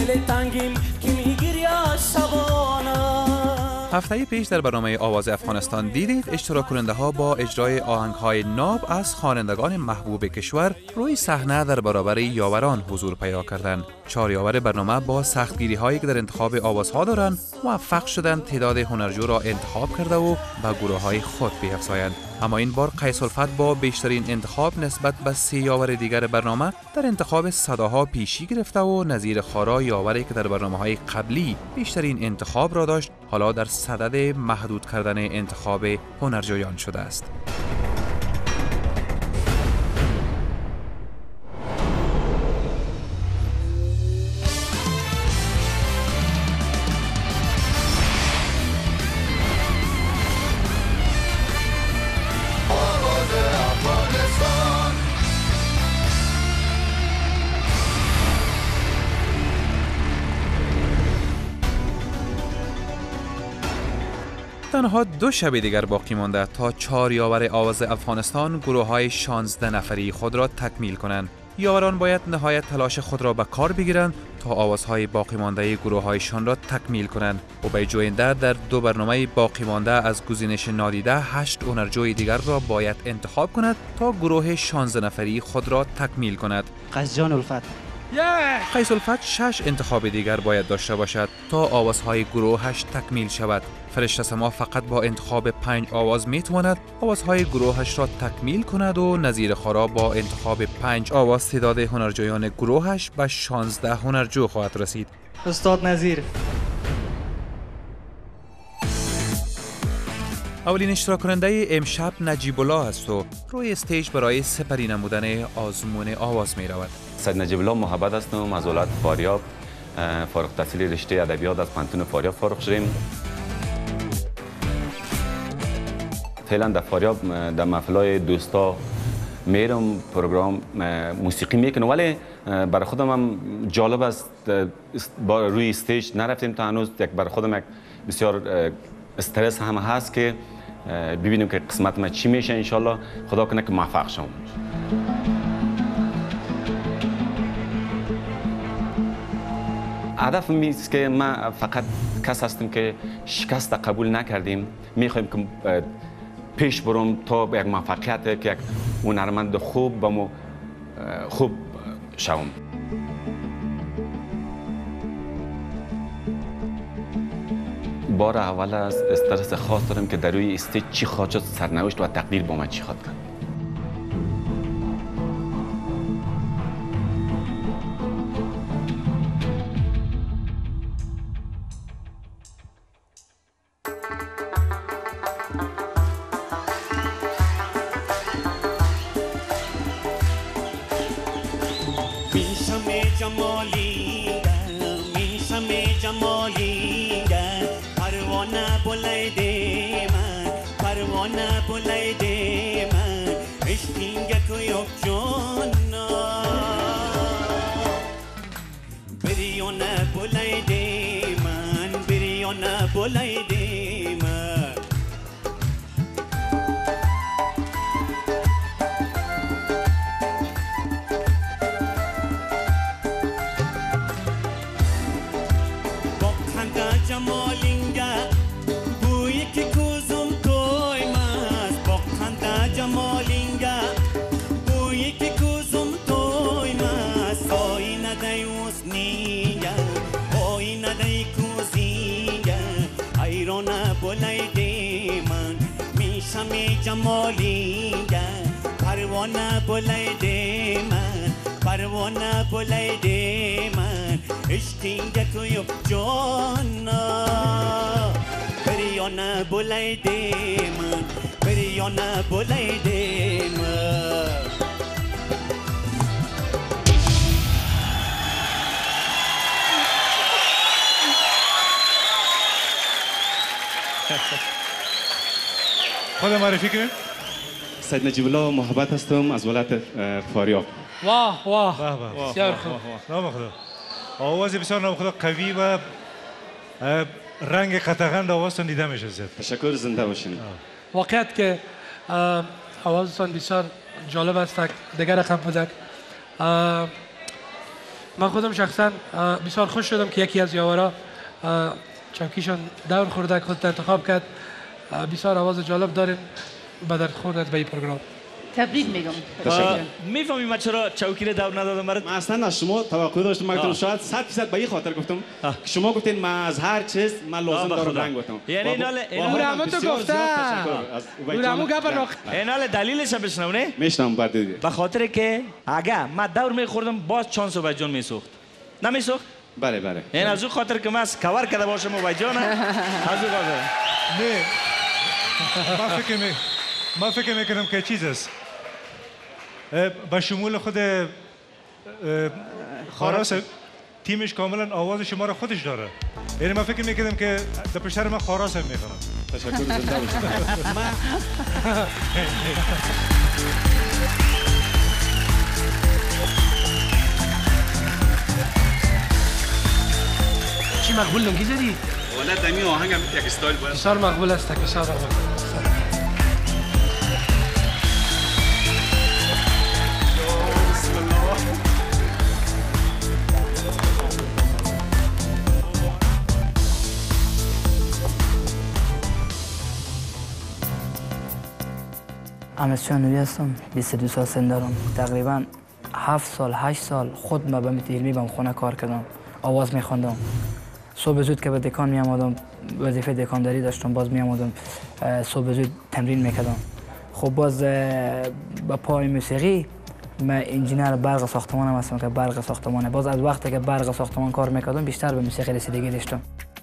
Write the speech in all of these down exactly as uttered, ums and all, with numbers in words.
دل تنگیم که میگیری از شبانه. هفته پیش در برنامه آواز افغانستان دیدید اشتراک کننده ها با اجرای آهنگ های ناب از خوانندگان محبوب کشور روی صحنه در برابر یاوران حضور پیدا کردند. چهار یاور برنامه با سختگیری هایی که در انتخاب آوازها دارند موفق شدند تعداد هنرجو را انتخاب کرده و به گروه های خود بیفزایند. اما این بار قیس الفت با بیشترین انتخاب نسبت به سه یاور دیگر برنامه در انتخاب صداها پیشی گرفته و نظیر خارا یاوری که در برنامه‌های قبلی بیشترین انتخاب را داشت حالا در صدد محدود کردن انتخاب هنرجویان شده است. تنها دو شب دیگر باقی مانده تا چهار یاور آواز افغانستان گروه های شانزده نفری خود را تکمیل کنند. یاوران باید نهایت تلاش خود را به کار بگیرند تا آوازهای باقی مانده گروه هایشان را تکمیل کنند و به جوینده در دو برنامه باقی مانده از گزینش نادیده هشت هنرجوی دیگر را باید انتخاب کند تا گروه شانزده نفری خود را تکمیل کند. قیس جان الفت قیس الفت شش انتخاب دیگر باید داشته باشد تا آوازهای گروهش تکمیل شود. فرشته سما فقط با انتخاب پنج آواز میتواند آوازهای گروهش را تکمیل کند و نظیر خارا با انتخاب پنج آواز تعداد هنرجویان گروهش به شانزده هنرجو خواهد رسید. استاد نظیر اولین اشتراک کننده امشب نجیب الله است و روی استیج برای سپری نمودن آزمون آواز می رود. سید نجیب الله محبت هستم از ولایت فاریاب، فارغ التحصیل رشته ادبیات از پانتون فاریاب فارغ شدیم. فعلا در فاریاب در محفل‌های دوستا میرم، پروگرام موسیقی میکنم، ولی برای خودم هم جالب است با روی استیج نرفتیم تا هنوز. یک برای خودم یک بسیار استرس هم هست که ببینیم که قسمت ما چی میشه. انشالله خدا کنه که موفق شم. هدف میست که ما فقط کس هستیم که شکست قبول نکردیم، میخوایم که پیش برم تا یک موفقیت که یک هنرمند خوب بمو خوب شوم. بار اول از استرس خاص دارم که در روی استیج چی خواهد شد، سرنوشت و تقدیر با من چی خواهد کرد. پروانه بلایده من پروانه بلایده من عشقینگه کوی جانا بریانه بلایده من بریانه بلایده من. خود معرفی کنیم. سید نجیب الله محبت هستم از ولایت فاریاب. واه واه بسیار خوب. نام خدا. آواز بسیار نام خدا قوی و رنگ قطعاً آوازتان دیده میشه. تشکر، زنده باشین. واقعیت که آوازتان بسیار جالب است. دیگر رقم بودک من خودم شخصا بسیار خوش شدم که یکی از یاورا چوکیشان دور خورده خودت انتخاب کرد. بسیار آواز جالب دارین، به درد خوردت به این پروگرام. تبریک میگم. میفهمی من چرا چوکی رو دور ندادم برات؟ من اصلا از شما توقع داشتم، من گفتم شاید صد درصد به این خاطر گفتم که شما گفتین من از هر چیز من لازم دارم رنگ گفتم. یعنی اینال اورامو تو گفته. اورامو گفت اینال دلیلش بشنو نه؟ میشنم بعد دیگه. به خاطر که اگه من دور میخوردم باز چانس و جان میسوخت. نمیسوخت؟ بله بله. این از اون خاطر که من کاور کرده باشم و جان از اون خاطر. نه. من فکر می من فکر میکنم که چیز است. با شمول خود خاراس تیمش کاملا آواز شما را خودش داره. یعنی من فکر میکنم که در پشتر من خاراس هم میخونم. تشکر زنده باشید. چی مقبول نگی زدی؟ والا دمی آهنگ هم یک استایل باید. بسیار مقبول است، بسیار مقبول. امیرشاه نوری هستم، بیست و دو سال سن دارم. تقریبا هفت سال هشت سال خود ما به متیلمی بام خونه کار کردم، آواز میخوندم. صبح زود که به دکان می آمدم، وظیفه دکانداری داشتم، باز می آمدم صبح زود تمرین میکردم. خب باز با پای موسیقی من انجینر برق ساختمان هم هستم که برق ساختمانه. باز از وقتی که برق ساختمان کار میکردم بیشتر به موسیقی رسیدگی داشتم.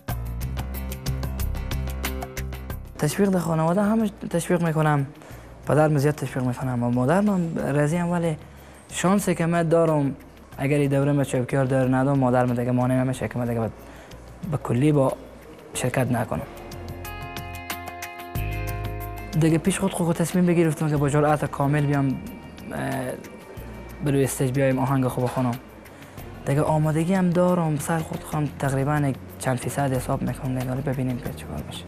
تشویق در خانواده همه تشویق میکنم، پدرم زیاد تشویق میکنم و مادرم راضی ام، ولی شانسی که من دارم اگر این دوره من چوبکیار دار ندارم مادرم دیگه مانع نمیشه که من دیگه به کلی با شرکت نکنم. دیگه پیش خود خود تصمیم بگرفتم که با جرأت کامل بیام بروی استیج بیایم آهنگ خوب بخونم. دیگه آمادگی هم دارم، سر خود خودم تقریبا چند فیصد حساب میکنم. دیگه ببینیم که چیکار بشه.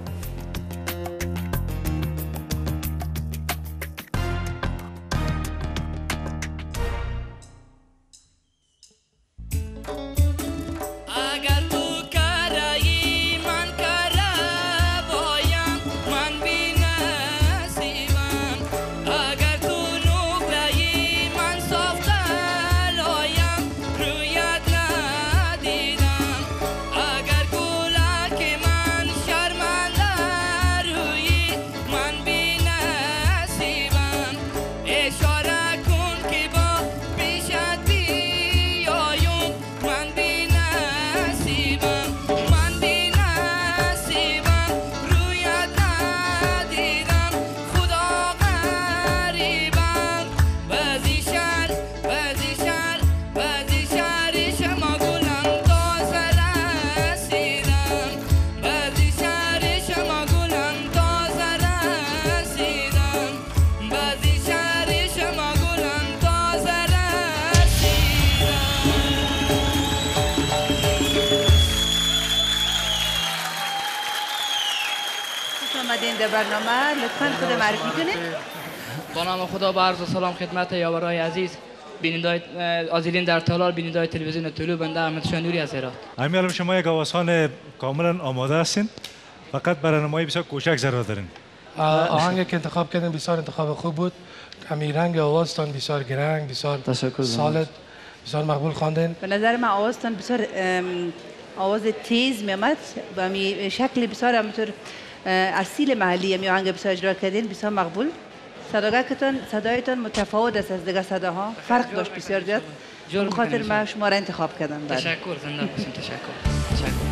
برنامه لطفاً خود معرفی کنید. با نام خدا با عرض سلام خدمت یاورای عزیز بیننده آزیلین در تالار، بیننده تلویزیون طلوع، بنده امیرشاه نوری از هرات. همین شما یک آوازخوان کاملا آماده هستین، فقط برای نمایی بسیار کوچک ضرورت دارین. آهنگی که انتخاب کردین بسیار انتخاب خوب بود. همین رنگ آوازتان بسیار گرنگ، بسیار سالد، بسیار مقبول خواندین. به نظر من آوازتان بسیار آواز تیز میامد و می شکل بسیار همونطور اصیل محلی می آهنگ بسیار اجرا کردین، بسیار مقبول. صداگاهتان صدایتان متفاوت است از دیگر صداها، فرق داشت بسیار زیاد. به خاطر من شما را انتخاب کردم. تشکر، زنده باشین. تشکر. تشکر.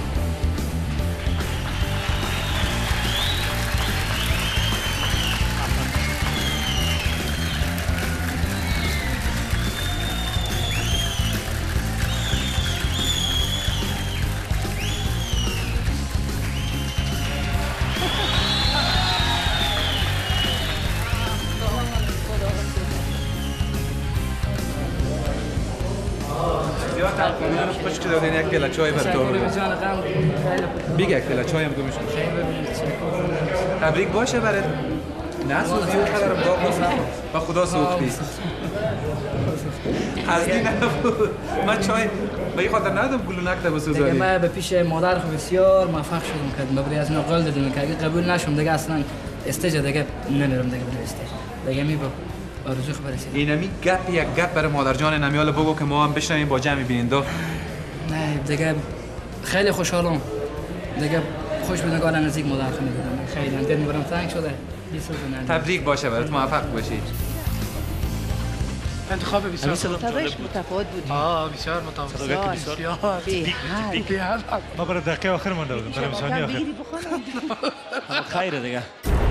خوش که دادین یک کلا چای بر تو بیگ یک کلا چای هم گوش کن. تبریک باشه برات. نه سوزی و قدرم داغ نکن. با خدا سوختی. از این نبود. من چای به این خاطر ندادم گلونک تا بسوزانی. دیگه من به پیش مادر خو بسیار موفق شدم که مبری از من قول دادم که اگه قبول نشم دیگه اصلا استیج دیگه نمیرم دیگه به استیج. دیگه می با آرزو خبر رسید. اینمی گپ یک گپ برای مادر جان نمیال بگو که ما هم بشنویم با جمع بیننده. نه دیگه خیلی خوشحالم. دیگه خوش به نگاه نزدیک مادر خو میدادم. خیلی دل میبرم تنگ شده. تبریک باشه برات، موفق باشی. انتخاب بسیار صدایش متفاوت بود. آه بسیار متفاوت. بسیار بسیار. ما برای دقیقه آخر مونده بودم. برای ثانیه آخر. خیره دیگه.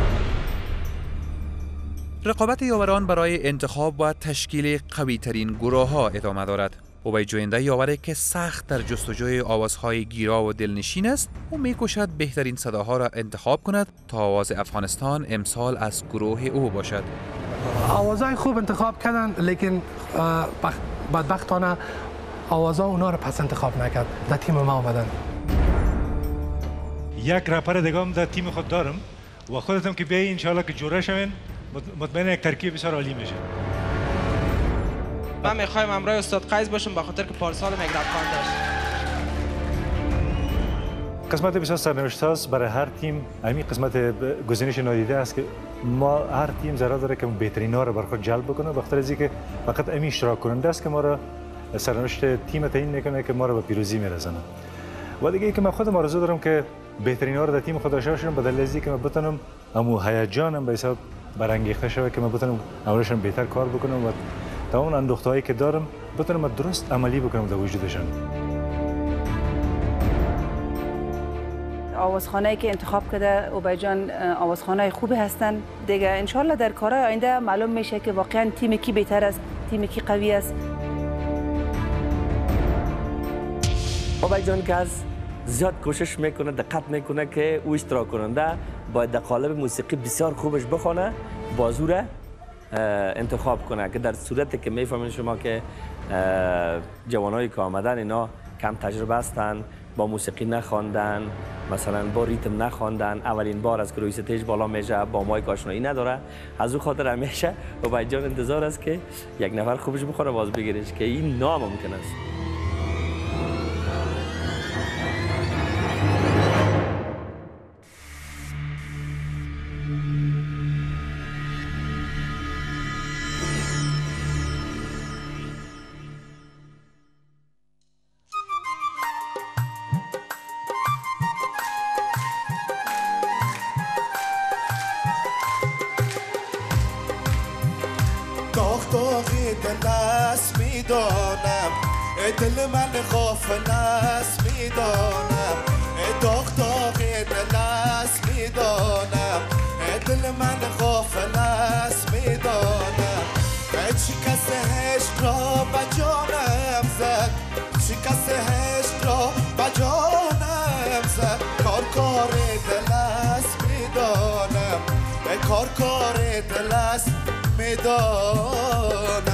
رقابت یاوران برای انتخاب و تشکیل قوی ترین گروه ها ادامه دارد. اوبای جوینده یاوری که سخت در جستجوی آوازهای گیرا و دلنشین است و می‌کوشد بهترین صداها را انتخاب کند تا آواز افغانستان امسال از گروه او باشد. آوازهای خوب انتخاب کردن لیکن بدبختانه آوازها اونا رو پس انتخاب نکرد. در تیم ما آمدن. یک رپر دیگه هم در تیم خود دارم و خودتم که بیایی انشالله که جوره شوین مطمئن یک ترکیب بسیار عالی میشه. من میخوایم همراه استاد قیس باشم به خاطر که پارسال مگرب خان داشت. قسمت بسیار سرنوشت است برای هر تیم. همین قسمت گزینش نادیده است که ما هر تیم ضرر داره که بهترین ها رو بر خود جلب بکنه، بخاطر از اینکه فقط همین اشتراک کننده است که ما را سرنوشت تیم تعیین میکنه که ما را به پیروزی میرسونه. و دیگه که من خودم آرزو دارم که بهترین ها رو در تیم خود داشته باشم، به دلیل اینکه من بتونم همو هیجانم به حساب برانگیخته شود که من بتونم اولشون بهتر کار بکنم و تا اون اندوخته‌هایی که دارم بتونم درست عملی بکنم در وجودشان. آوازخانه‌ای که انتخاب کرده اوبای جان آوازخانه‌های خوبی هستن دیگه. انشالله در کارهای آینده معلوم میشه که واقعا تیم کی بهتر است، تیم کی قوی است. اوبای جان که از زیاد کوشش میکنه، دقت میکنه که او اشتراک کننده باید در قالب موسیقی بسیار خوبش بخونه، بازو را انتخاب کنه که در صورتی که میفهمین شما که جوانایی که آمدن اینا کم تجربه هستن، با موسیقی نخواندن، مثلا با ریتم نخواندن، اولین بار از که روی ستیج بالا میشه، با مایک آشنایی نداره، از او خاطر همیشه اوبای جان انتظار است که یک نفر خوبش بخوره باز بگیرش که این ناممکن است. دل من غافل است میدانم، داغ داغ دل است میدانم، دل من غافل است میدانم. شکست عشق را به جانم زد، شکست عشق را به جانم زد. کار کار دل است میدانم، کار کار دل است میدانم.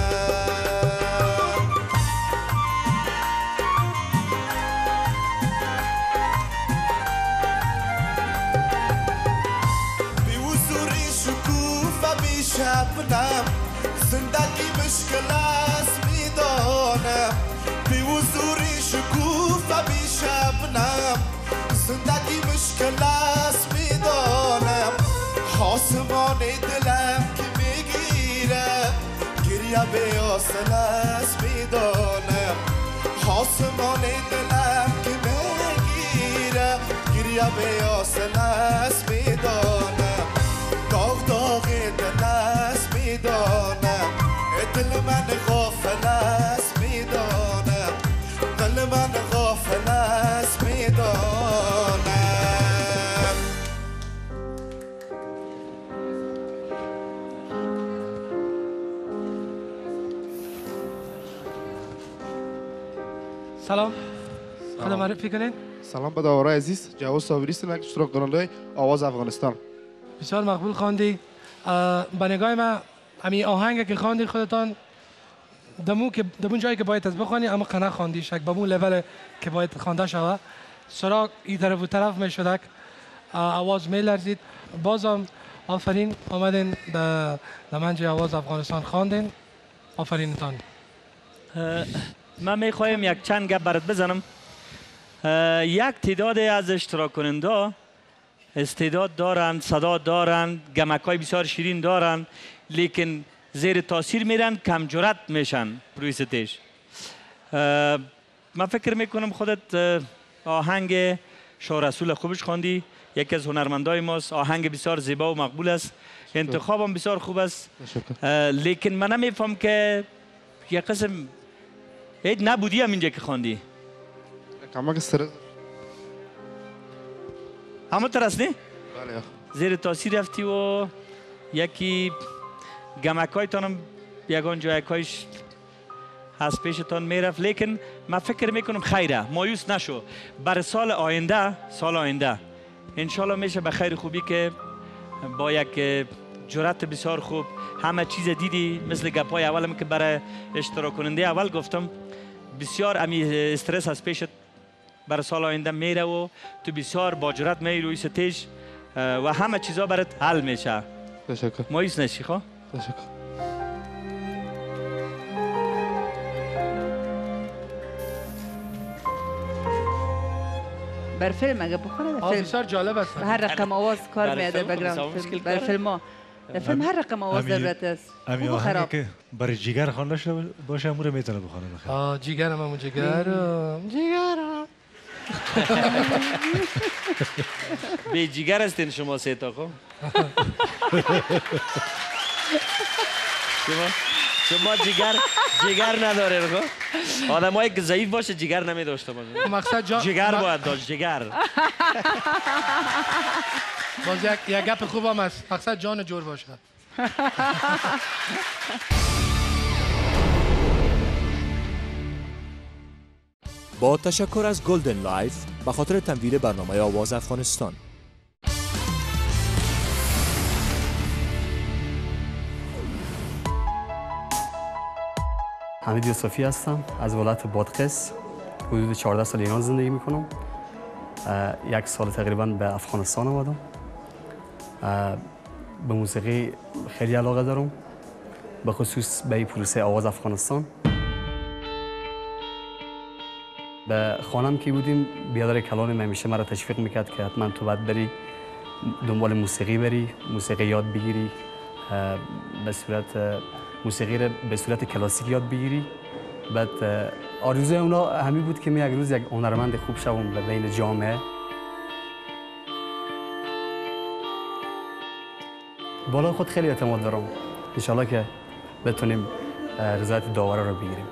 شبنم زندگی مشکل است میدانم، بی حضوری شکوفه بی شبنم زندگی مشکل است میدانم. آسمان دلم که میگیره گریه به حاصل است میدانم، آسمان دلم که میگیره گریه به حاصل است میدانم. داغ داغ دل است میدانم، دل من غافل است میدانم، دل من غافل است میدانم. سلام، خدا معرفی کنین. سلام به داورای عزیز، جواد صابری هستم، یک اشتراک کننده آواز افغانستان. بسیار مقبول خواندی. به نگاه من همین آهنگ که خواندی خودتان دمو که دمون جایی که باید از بخوانی اما قناع خواندی شک به اون لول که باید خوانده شود. سراغ این طرف و طرف می شدک، آواز می لرزید. بازم آفرین آمدین در منج آواز افغانستان خواندین. آفرینتان. من میخوایم یک چند گپ برات بزنم. یک تعداد از اشتراک کننده استعداد دارند، صدا دارند، گمک‌های بسیار شیرین دارند، لیکن زیر تاثیر میرن، کم جرأت میشن روی ستیج. من فکر میکنم خودت آهنگ شاه رسول خوبش خواندی، یکی از هنرمندای ماست، آهنگ بسیار زیبا و مقبول است، انتخابم بسیار خوب است، لیکن من نمیفهم که یک قسم هیچ نبودی هم اینجا که خواندی. کمک استرس. همه ترس نی؟ بله. زیر تاثیر رفتی و یکی گمک‌های تانم یگان جایکایش از پیشتان میرفت، لیکن من فکر میکنم خیره، مایوس نشو. بر سال آینده، سال آینده انشالله میشه به خیر خوبی که با یک جرأت بسیار خوب همه چیز دیدی، مثل گپای اولم که برای اشتراک کننده اول گفتم، بسیار امی استرس از پیشت برای سال آینده میره و تو بسیار با جرأت میری روی ستیج و همه چیزا برات حل میشه. تشکر. مایوس نشی. خب تشکر. بر فیلم اگه بخونه آه بسیار جالب است. هر رقم آواز کار میاده بگرام بر فیلم ها. در فیلم هر رقم آواز ضرورت است. امی آهنگی که برای جیگر خوانده شده باشه امور میتونه بخونه بخیر. آه جیگرم همون جیگرم جیگرم. به جیگر هستین شما سه تا. خب شما شما جیگر جیگر نداره. خب آدمایی که ضعیف باشه جیگر نمیداشته باشه. مقصد جان جیگر باید داشت. جیگر باز یک یک گپ خوبم است. مقصد جان جور باشه. با تشکر از گلدن لایف به خاطر تمویل برنامه آواز افغانستان. حمید یوسفی هستم از ولایت بادغیس. حدود چهارده سال ایران زندگی میکنم. یک سال تقریبا به افغانستان آمدم. به موسیقی خیلی علاقه دارم، به خصوص به این پروسه آواز افغانستان. به خانم که بودیم بیادر کلانم همیشه مرا تشویق میکرد که حتما تو باید بری دنبال موسیقی بری، موسیقی یاد بگیری، به صورت موسیقی را به صورت کلاسیک یاد بگیری. بعد آرزوی اونا همین بود که من یک روز یک هنرمند خوب شوم به بین جامعه. بالا خود خیلی اعتماد دارم. انشالله که بتونیم رضایت داوره رو بگیریم.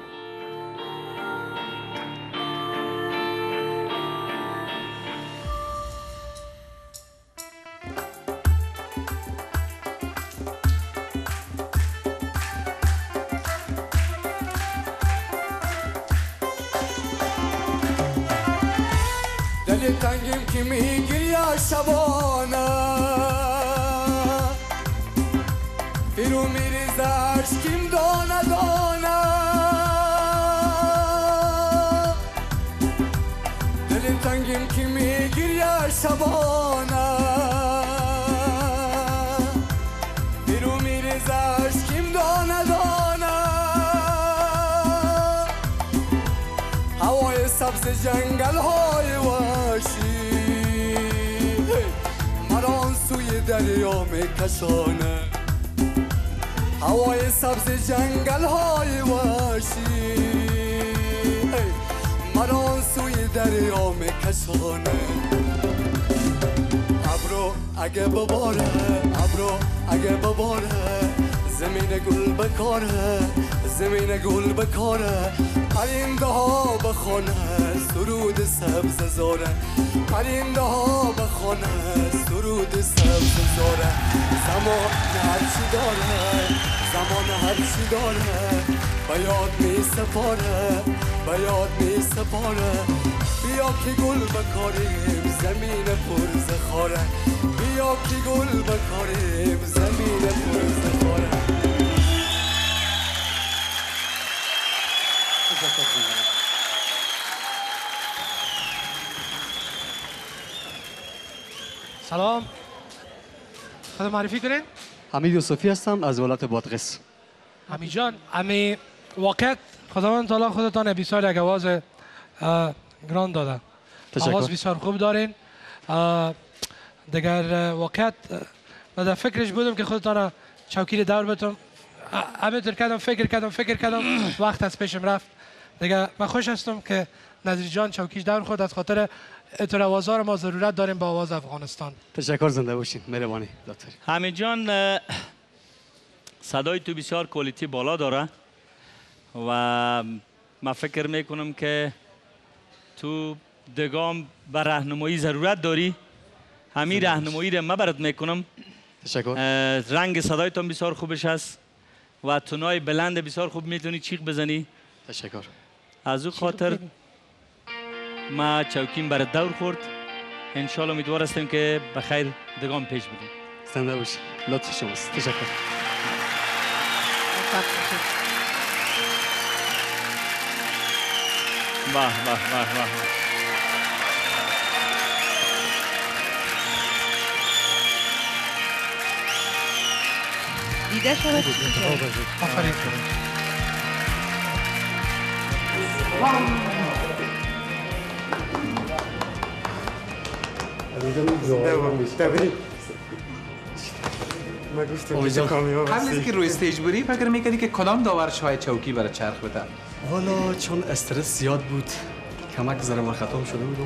دل تنگیم که میگیری یا شبانه بیرو میریز عشقیم دانه دانه دل تنگیم که میگیری یا شبانه بیرو میریز عشقیم دانه دانه هوای سبز جنگل های وحشی مرا آن سوی دریا میکشانه هوای سبز جنگل های وحشی مرا آن سوی دریا میکشانه ابرو اگه بباره ابرو اگه بباره زمین گل بکاره زمین گل بکاره پرنده ها بخونه سرود سبز زاره پرنده ها بخونه سرود سبز زاره زمان هرچی داره زمان هرچی داره به یاد می سپاره به یاد می سپاره بیا که گل بکاریم زمین پرز خاره بیا که گل بکاریم زمین پرز خاره. سلام، خود معرفی کنین؟ حمید یوسفی هستم از ولایت بادغیس. حمید جان، امی واقعیت خداوند تعالی خودتان بسیار یک آواز گراند داده. آواز بسیار خوب دارین. دیگر واقعیت من در فکرش بودم که خودتان چوکی دور بتم. همینطور کردم فکر کردم فکر کردم وقت از پیشم رفت. دیگه من خوش هستم که نظیر جان چوکیش دور خود از خاطر اتر آوازها ما ضرورت داریم با آواز افغانستان. تشکر، زنده باشین. مهربانی دکتر. حمید جان صدای تو بسیار کوالیتی بالا داره و من فکر میکنم که تو دگام بر راهنمایی ضرورت داری. همین راهنمایی را من برات میکنم. تشکر. رنگ صدایتان بسیار خوبش هست و تونای بلند بسیار خوب میتونی چیق بزنی. تشکر. از او خاطر ما چوکیم برات دور خورد. انشالله امیدوار هستیم که بخیر دگام پیش بدیم. زنده باشی. لطف شماست. تشکر. واه واه واه واه. دیده شود. آفرین. قبل از که روی استیج بودی فکر میکردی که کدام داور شاید چوکی برای چرخ بده؟ والا چون استرس زیاد بود کمک ذره من ختم شده بودم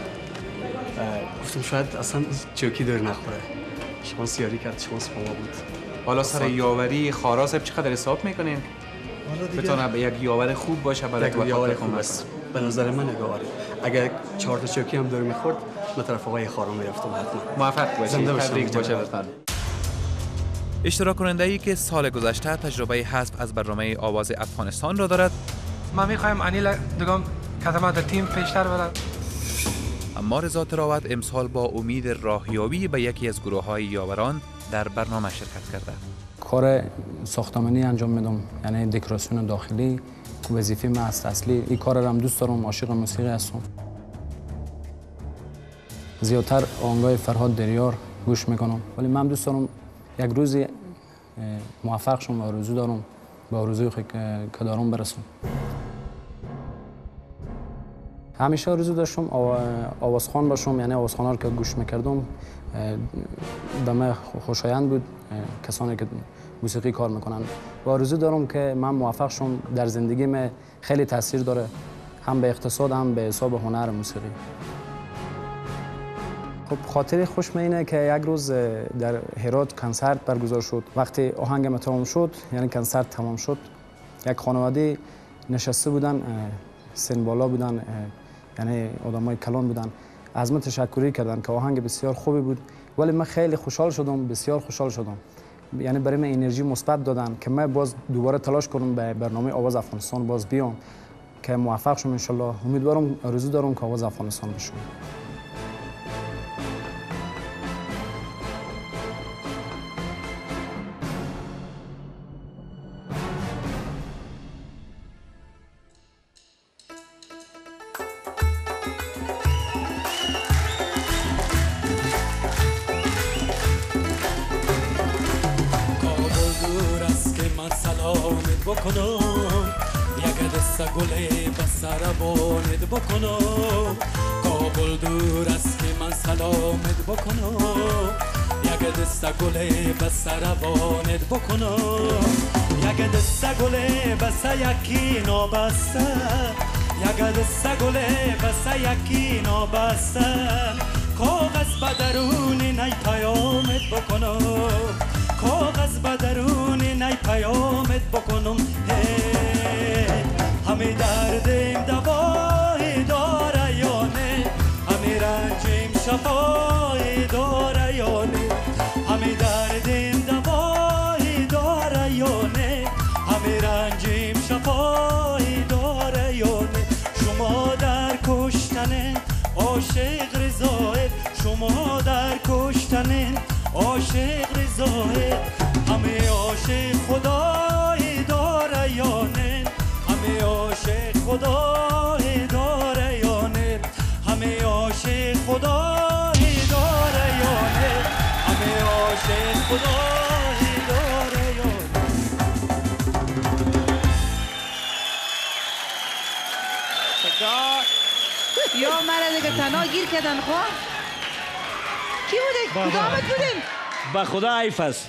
گفتم شاید اصلا چوکی دور نخوره. شما سیاری کرد، شما سپاما بود. حالا سر یاوری خارا صاحب چقدر حساب میکنین؟ بتونه به یک یاور خوب باشه برای یک یاور خوب است. به نظر من یاور. اگر چهار تا چوکی هم دور میخورد به طرف آقای خارا میرفتم حتما. موفق باشید. تبریک باشه لطفاً. اشتراک کننده ای که سال گذشته تجربه حذف از برنامه آواز افغانستان را دارد. ما میخوایم انیل دگام کدامه در تیم پیشتر بره. اما رضا تراوت امسال با امید راهیابی به یکی از گروه های یاوران در برنامه شرکت کرده. کار ساختمانی انجام میدم، یعنی دکوراسیون داخلی. وظیفه من است اصلی. این کار را هم دوست دارم، عاشق موسیقی هستم. زیادتر آهنگای فرهاد دریار گوش میکنم، ولی من دوست دارم یک روزی موفق شم و آرزو دارم به آرزوی که دارم برسم. همیشه آرزو داشتم آوازخوان باشم، یعنی آوازخوانا رو که گوش میکردم به من خوشایند بود کسانی که موسیقی کار میکنن. و آرزو دارم که من موفق شم. در زندگی من خیلی تاثیر داره، هم به اقتصاد هم به حساب هنر موسیقی. خب خاطر خوش اینه که یک روز در هرات کنسرت برگزار شد. وقتی آهنگم تمام شد، یعنی کنسرت تمام شد، یک خانواده نشسته بودن، سن بالا بودن، یعنی آدمای کلان بودن. از من تشکری کردن که آهنگ بسیار خوبی بود، ولی من خیلی خوشحال شدم، بسیار خوشحال شدم. یعنی برای من انرژی مثبت دادن که من باز دوباره تلاش کنم به برنامه آواز افغانستان باز بیام که موفق شم ان شاء الله. امیدوارم، آرزو دارم که آواز افغانستان بشم. بکنم یک دست گل به سربانت بکنم. کابل دور است که من سلامت بکنم. یک دست گل به سربانت بکنم. یک دست گل بس یکی نابسته. یک دست گل بس یکی نابسته. کاغذ به درون نی پیامت بکنم. کاغذ به درون نی پیامت بکنم. همه دردیم دوای داره یا نه؟ همه رنجیم شفای داره یا نه؟ همه دردیم دوای داره یا نه؟ همه رنجیم شفای داره یا نه؟ شما در کشتن عاشق رضایت، شما در کشتن عاشق رضایت. همه عاشق خدای داره یا نه؟ همه عاشق خدای داره یا نه؟ همه عاشق خدای داره یا نه؟ همه عاشق خدای داره یا نه؟ خدا یا مرا دیگه تنها گیر کردن خواه کی بوده؟ کدامت بودین؟ با خدا عیف است.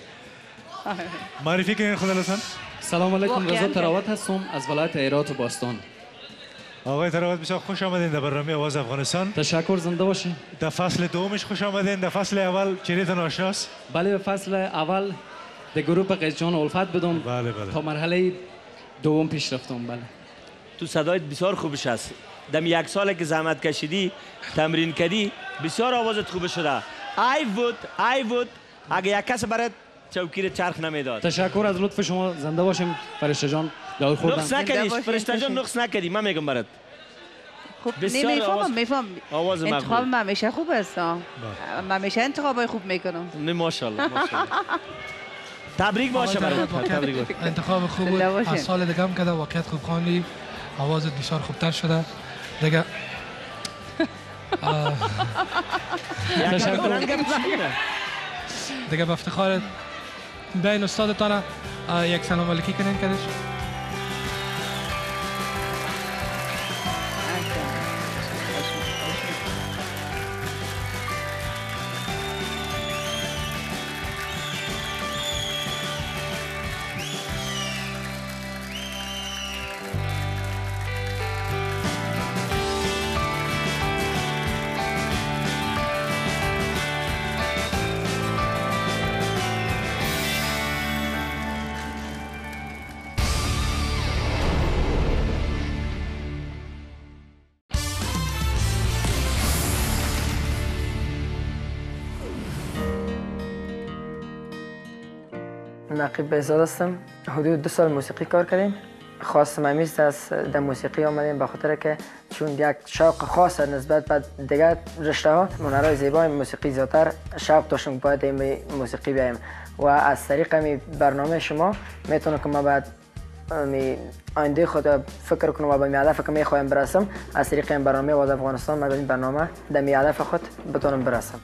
معرفی کنین خدا لطفاً. سلام علیکم، رضا تراوت هستم از ولایت هرات و باستان. آقای تراوت بسیار خوش آمدین در برنامه آواز افغانستان. تشکر، زنده باشین. در فصل دومش خوش آمدین. در فصل اول چریتون آشناست؟ بله، فصل اول در گروه قیس جان الفت بودم. بله بله. تا مرحله دوم پیش رفتم. بله. تو صدایت بسیار خوبش است. دم یک ساله که زحمت کشیدی، تمرین کردی، بسیار آوازت خوب شده. ای بود، ای بود. اگه یک کس برات چوکیر چرخ نمیداد. تشکر از لطف شما، زنده باشیم. فرشته جان دعای خوردن. نقص نکردی، فرشته جان نقص نکردی، من میگم برات. خوب نمیفهمم، میفهم. آواز مقبول. انتخاب من همیشه خوب است. من همیشه انتخابای خوب میکنم. نه ماشاءالله، ماشاءالله. تبریک باشه برات. تبریک باشه. انتخاب خوب بود. از سال دیگه هم کرده، واقعیت خوب خواندی. آوازت بسیار خوبتر شده. دیگه دیگه به افتخار بین استادتان یک سلام علیکی کنین کدش. نقیب بهزاد هستم. حدود دو سال موسیقی کار کردیم. خواستم همیست از در موسیقی آمدیم به خاطر که چون یک شوق خاص نسبت به دیگر رشته ها هنرهای زیبای موسیقی زیادتر شوق داشتم باید این موسیقی بیایم و از طریق می برنامه شما میتونم که ما بعد می آینده خود فکر کنم و به می هدف که میخوایم برسم از طریق این برنامه آواز افغانستان من این برنامه در می هدف خود بتونم برسم.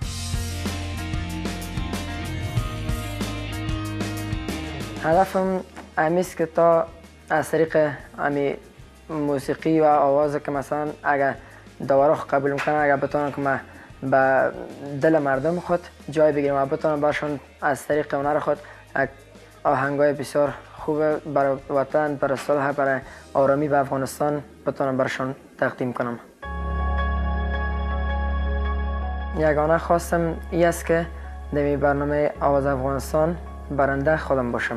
هدفم همیست که تا از طریق امی موسیقی و آواز که مثلا اگر دواره قبول میکنن اگر بتونم که من به دل مردم خود جای بگیرم و بتونم برشون از طریق هنر خود آهنگای بسیار خوب برای وطن، برای صلح، برای آرامی به افغانستان بتونم برشون تقدیم کنم. یگانه خواستم ای است که در برنامه آواز افغانستان برنده خودم باشم.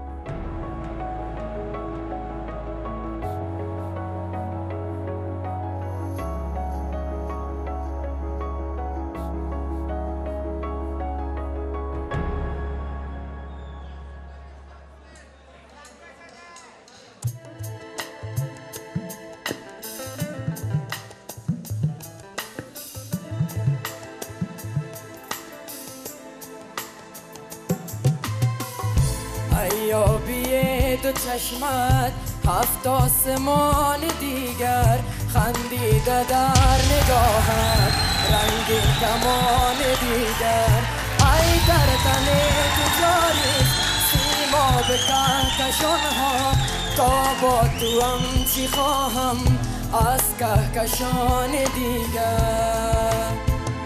یابی تو چشمت هفت آسمان دیگر خندیده در نگاهت رنگین کمان دیگر ای در تن تو جاری سیما به کهکشانها تا با تو هم چی خواهم از کهکشان دیگر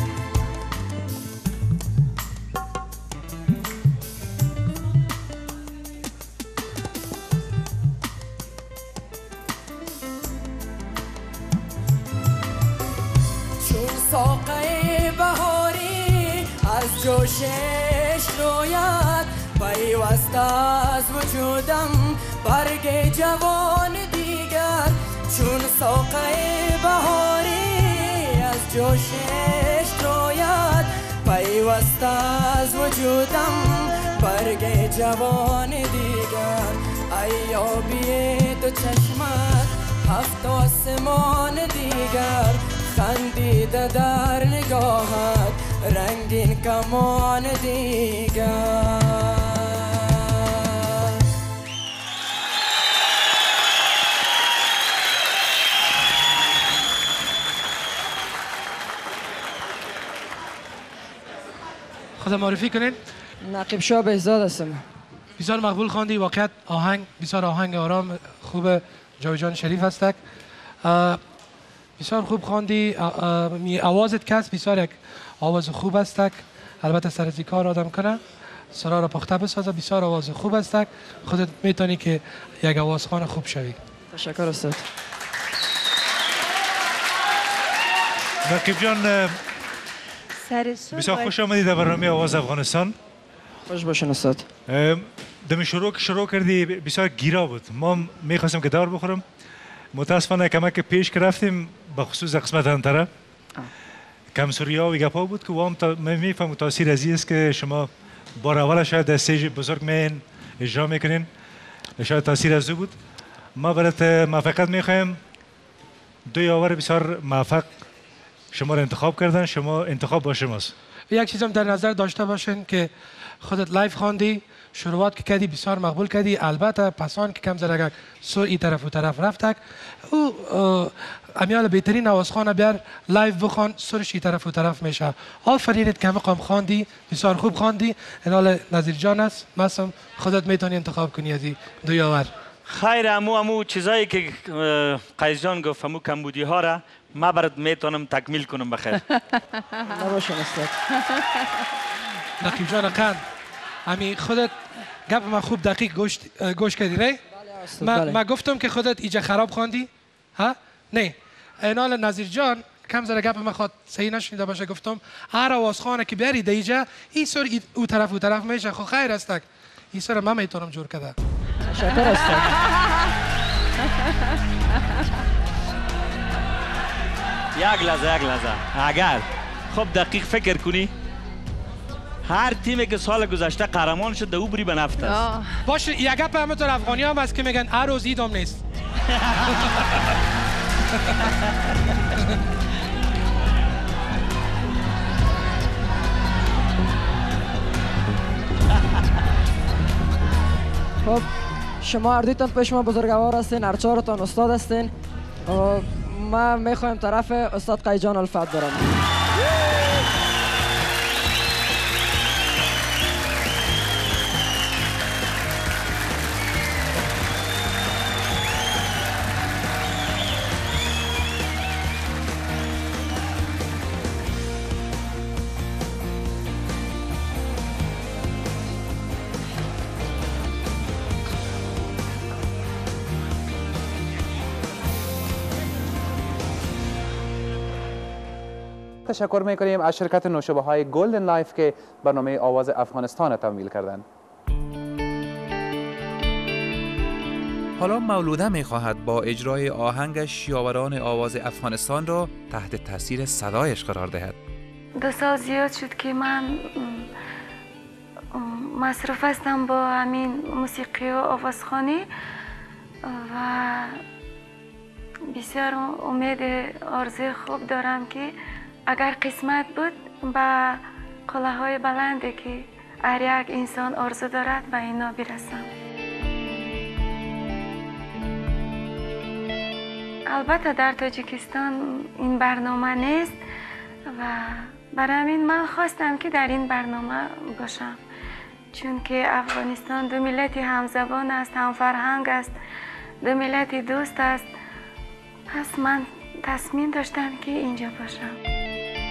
ساقه بهاری از جوشش روید پیوسته از وجودم برگ جوان دیگر چون ساقه بهاری از جوشش روید پیوسته از وجودم برگ جوان دیگر ای آبی تو چشمت هفت آسمان دیگر خندیده در نگاهت رنگین کمان دیگر خود معرفی کنین. نقیب شاه بهزاد هستم. بسیار مقبول خواندی. واقعیت آهنگ بسیار آهنگ آرام خوب جاویدجان شریف هستک. بسیار خوب خواندی. آوازت کس بسیار یک آواز خوب است. البته سر از کار آدم کنه سرا را پخته بسازه. بسیار آواز خوب است. خودت میتونی که یک آوازخوان خوب شوی. تشکر استاد. نقیب جان بسیار خوش آمدید در برنامه آواز افغانستان. خوش باشین استاد. دمی شروع که شروع کردی بسیار گیرا بود. ما میخواستم که دار بخورم. متاسفانه کمک پیش که رفتیم به خصوص قسمت انتره کم سوریا و گپا بود که وام تا میفهم تاثیر ازی است که شما بار اول شاید استیج بزرگ مین اجرا میکنین. شاید تاثیر از بود. ما برات موفقیت میخوایم. دو یاور بسیار موفق شما را انتخاب کردن. شما انتخاب با شماست. یک چیزم در نظر داشته باشین که خودت لایف خواندی، شروعات که کردی بسیار مقبول کردی. البته پسان که کم زرگک سو ای طرف و طرف رفتک او امیال بهترین آوازخوان بیار لایف بخوان سرش ای طرف و طرف میشه. آفرینت که مقام خواندی بسیار خوب خواندی. انال نظیر جان است مسم خودت میتونی انتخاب کنی از دو یاور. خیر امو امو چیزایی که قیس جان گفت امو کمبودی ها را ما برات میتونم تکمیل کنم بخیر. نباشین استاد. نقیب جان قند امی خودت گپ ما خوب دقیق گوش گوش کردی نه؟ ما ما گفتم که خودت ایجا خراب خواندی؟ ها؟ نه. اینال نظیر جان کم زره گپ ما خود صحیح نشنیده باشه گفتم هر آوازخوانه که بیاری دیجا این سر او طرف او طرف میشه. خو خیر استک. این سر ما میتونم جور کده. تشکر استاد. یک لحظه یک لحظه اگر خب دقیق فکر کنی هر تیمی که سال گذشته قهرمان شد او بری به نفت است. باشه یک گپ همونطور افغانی هم هست که میگن هر روز ایدام نیست. خب شما هر دویتان پیش ما بزرگوار هستین. هر چهارتان استاد هستین. ما میخوایم طرف استاد قیس جان الفت برم. تشکر میکنیم از شرکت نوشابه های گلدن لایف که برنامه آواز افغانستان تمویل کردند. حالا مولوده میخواهد با اجرای آهنگش یاوران آواز افغانستان را تحت تاثیر صدایش قرار دهد. دو سال زیاد شد که من مصروف هستم با همین موسیقی و آوازخوانی و بسیار امید آرزوی خوب دارم که اگر قسمت بود به قله های بلندی که هر یک انسان آرزو دارد به اینا برسم. البته در تاجیکستان این برنامه نیست و برای همین من خواستم که در این برنامه باشم چون که افغانستان دو ملت همزبان است، هم فرهنگ است، دو ملت دوست است. پس من تصمیم داشتم که اینجا باشم.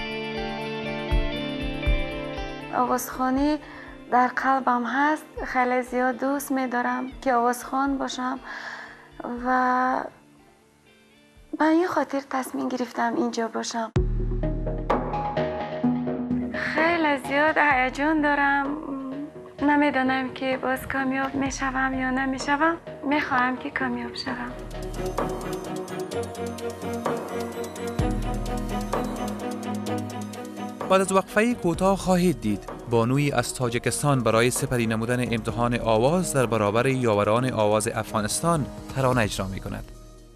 آوازخوانی در قلبم هست. خیلی زیاد دوست می‌دارم که آوازخوان باشم و به این خاطر تصمیم گرفتم اینجا باشم. خیلی زیاد هیجان دارم. نمیدانم که باز کامیاب میشوم یا نمیشوم. میخواهم که کامیاب شوم. بعد از وقفه کوتاه خواهید دید بانویی از تاجیکستان برای سپری نمودن امتحان آواز در برابر یاوران آواز افغانستان ترانه اجرا می کند.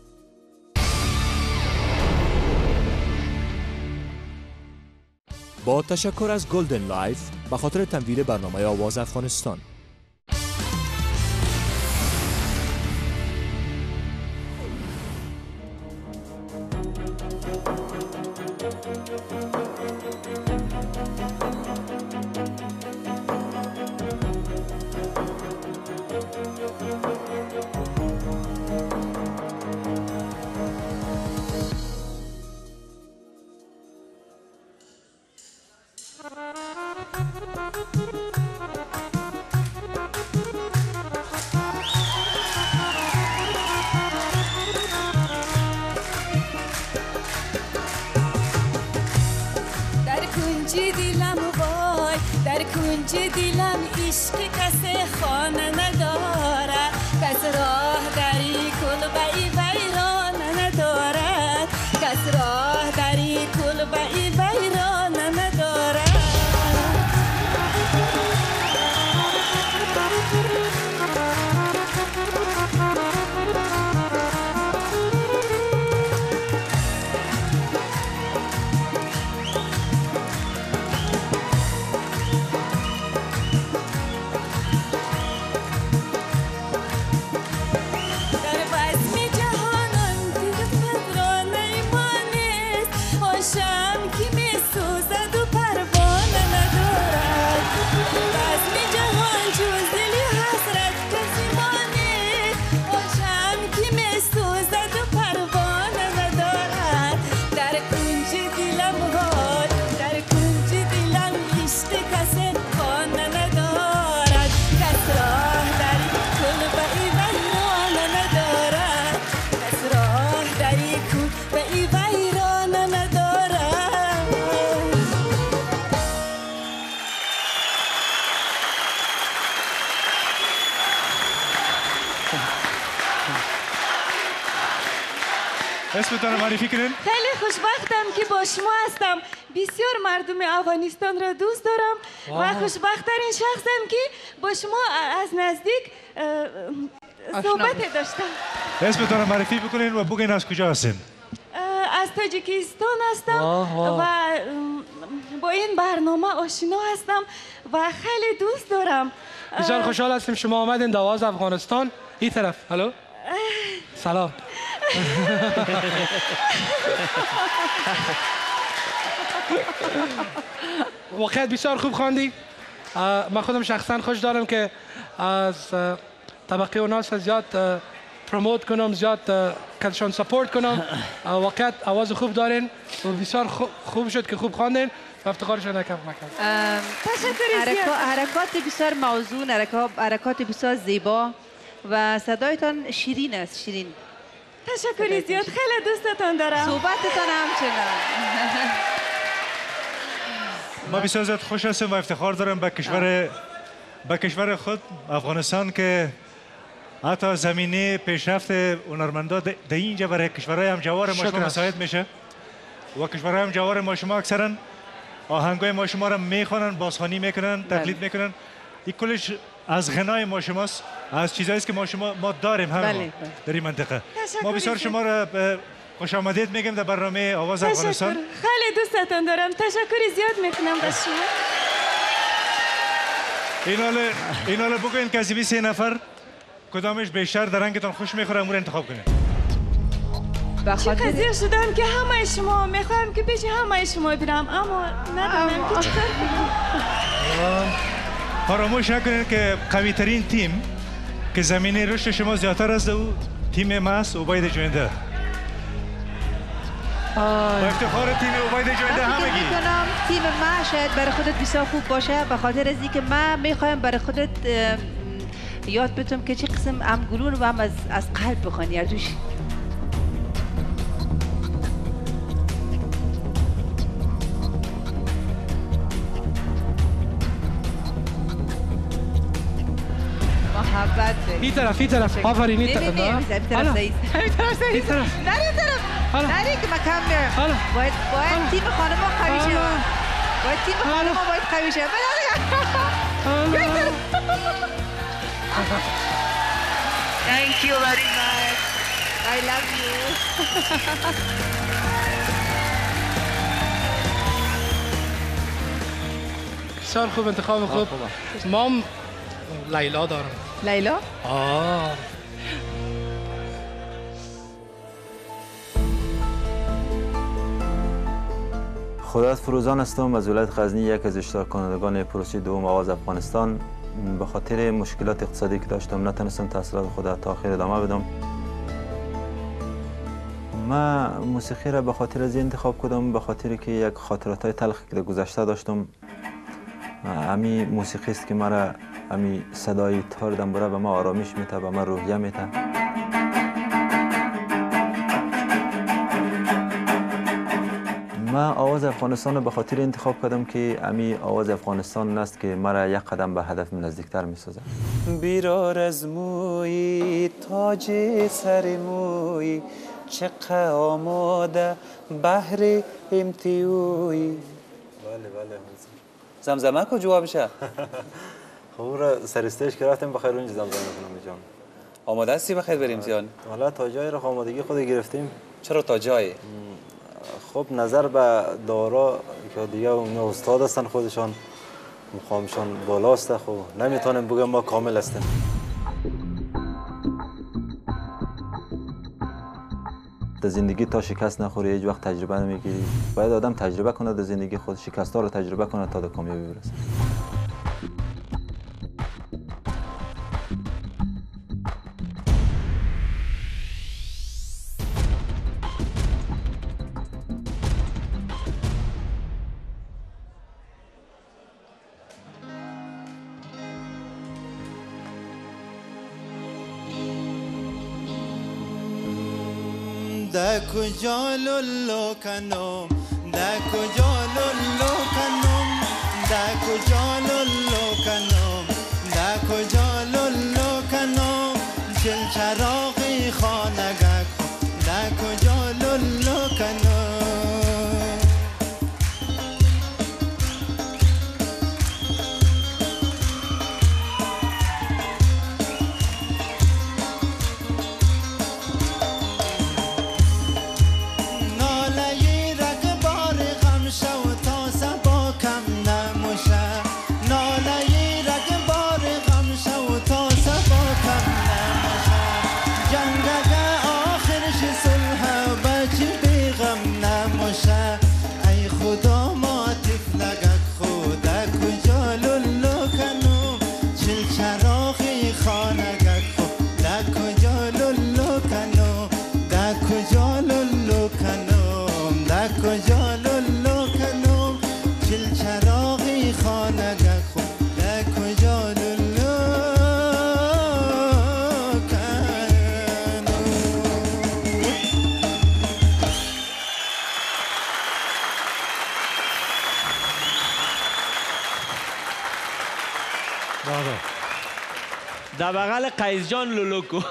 با تشکر از گلدن لایف به خاطر تمویل برنامه آواز افغانستان. در کنج دلم عشق کس خانه ندارد کس راه دری کلبه ویران ندارد کس راه دری کلبه ویران ندارد اسمتان رو معرفی کنین؟ خیلی خوشبختم که با شما هستم. بسیار مردم افغانستان را دوست دارم و خوشبخت‌ترین شخصم که با شما از نزدیک صحبت داشتم. اسمتان رو معرفی بکنین و بگین از کجا هستین؟ از تاجیکستان هستم و با این برنامه آشنا هستم و خیلی دوست دارم. بسیار خوشحال هستیم شما آمدین دواز افغانستان. این طرف. الو. سلام. واقعیت بسیار خوب خواندی. من خودم شخصا خوش دارم که از طبقه اوناس زیاد پروموت کنم، زیاد کدشان سپورت کنم. واقعیت آواز خوب دارین و بسیار خوب شد که خوب خواندین و افتخارشان نکم مکرد. تشکر زیاد. حرکات بسیار موزون، حرکات بسیار زیبا و صدایتان شیرین است، شیرین. تشکر زیاد، خیلی دوستتان دارم. صحبتتان همچنان. ما بسیار زیاد خوش هستیم و افتخار دارم به کشور به کشور خود افغانستان که حتی زمینه پیشرفت هنرمندا در اینجا برای کشورهای همجوار ما شما مساعد میشه و کشورهای همجوار ما شما اکثرا آهنگای ما شما را میخوانن، بازخوانی میکنن، تقلید میکنن. این کلش از غنای ما شماست، از چیزایی است که ما شما ما داریم همه ما در این منطقه. ما بسیار شما را خوش آمدید میگم در برنامه آواز افغانستان. خیلی دوستتون دارم. تشکر زیاد میکنم به شما. این حالا این حالا بگوین که از این سه نفر کدامش بیشتر در رنگتان خوش میخوره امور انتخاب کنید. چه قضیه شدم که همه شما میخوام که پیش همه شما برم اما ندارم که چطور کنم. فراموش نکنید که قوی ترین تیم که زمینه رشد شما زیادتر از او تیم ما است، عبید جوینده. با افتخار تیم عبید جوینده همگی. میکنم تیم ما شاید برای خودت بسیار خوب باشه به خاطر از اینکه من میخوایم برای خودت یاد بتونم که چه قسم هم گلون و هم از, از قلب بخوانی اردوش. محبت داری. این طرف این طرف آفرین این طرف. نه نه نه این طرف سعید. این طرف سعید. این طرف. نه این طرف. نه که مکان میره. باید باید تیم خانما قوی شه. باید تیم خانما باید قوی شه. Thank you very much. I love you. بسیار خوب، انتخاب خوب. مام لیلا دارم. لیلا؟ آه. خدایت فروزان هستم از ولایت غزنی، یک از اشتراک کنندگان پروسه دوم آواز افغانستان. به خاطر مشکلات اقتصادی که داشتم نتونستم تحصیلات خود تا آخر ادامه بدم. من موسیقی را به خاطر از انتخاب کردم، به خاطر که یک خاطرات های تلخی که در گذشته داشتم. امی موسیقی است که مرا امی صدای تار دنبره به ما آرامش میده، به ما روحیه میده. من آواز افغانستان رو به خاطر انتخاب کردم که امی آواز افغانستان است که مرا یک قدم به هدف نزدیکتر می سازد. بیرار از موی تاج سر موی چقه آماده بحر امتیوی. بله بله. زمزمه کو جواب شه؟ خب اون را سر استیج که رفتیم بخیر اونجا زمزمه کنم جان. آماده هستی بخیر بریم زیان؟ حالا تا جای را آمادگی خود گرفتیم. چرا تا جای؟ خب نظر به دارا که دیگه اونا استاد هستن خودشان مقامشان بالاست، خب نمیتونم بگم ما کامل هستیم. در زندگی تا شکست نخوری هیچ وقت تجربه نمیگیری. باید آدم تجربه کنه در زندگی خود، شکست ها رو تجربه کنه تا به کامیابی برسه. دا کجا لولو کنم دا کجا لولو کنم دا کجا لولو کنم دا کجا لولو کنم چل چراغی خانگک دا کجا لولو کنم در بغل قیس جان لولوکو.